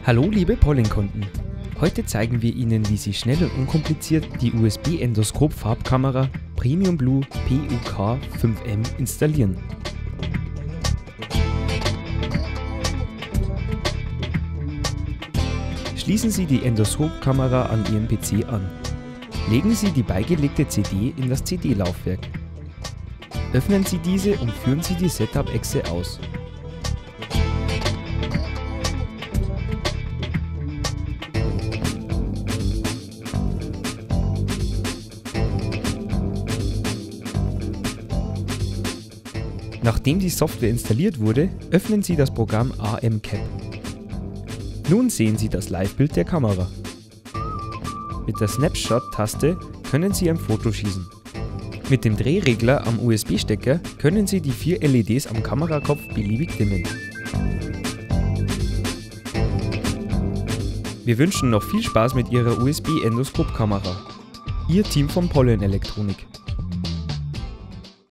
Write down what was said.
Hallo liebe Pollenkunden! Heute zeigen wir Ihnen, wie Sie schnell und unkompliziert die USB-Endoskop-Farbkamera Premium Blue PUK5M installieren. Schließen Sie die Endoskop-Kamera an Ihren PC an. Legen Sie die beigelegte CD in das CD-Laufwerk. Öffnen Sie diese und führen Sie die Setup-Echse aus. Nachdem die Software installiert wurde, öffnen Sie das Programm AMCAP. Nun sehen Sie das Live-Bild der Kamera. Mit der Snapshot-Taste können Sie ein Foto schießen. Mit dem Drehregler am USB-Stecker können Sie die 4 LEDs am Kamerakopf beliebig dimmen. Wir wünschen noch viel Spaß mit Ihrer USB-Endoskop-Kamera. Ihr Team von Pollen Elektronik.